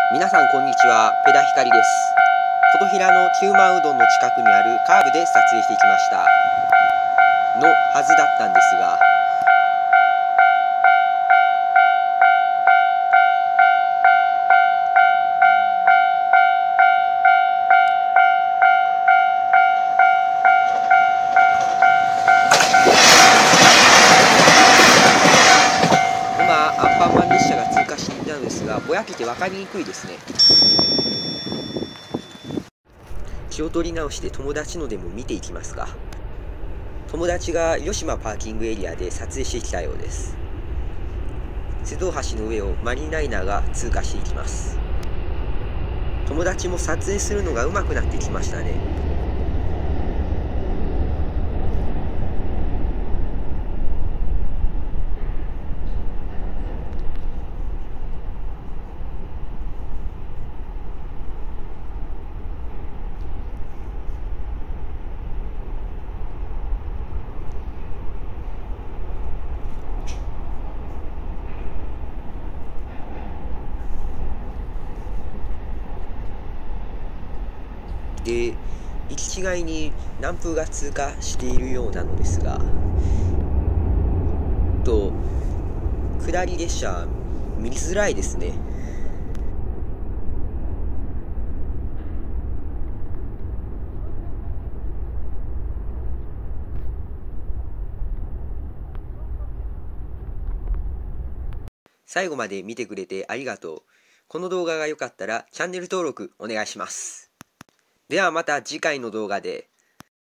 皆さんこんにちは、ペダヒカリです。琴平の九万うどんの近くにあるカーブで撮影してきましたのはずだったんですが、今アンパンマン列車が通過していたのですが、ぼやけて分かりにくいですね。気を取り直して友達のでも見ていきますか。友達が吉島パーキングエリアで撮影してきたようです。瀬戸大橋の上をマリンライナーが通過していきます。友達も撮影するのが上手くなってきましたね。で、行き違いに南風が通過しているようなのですが、下り列車見づらいですね。最後まで見てくれてありがとう。この動画が良かったらチャンネル登録お願いします。ではまた次回の動画で。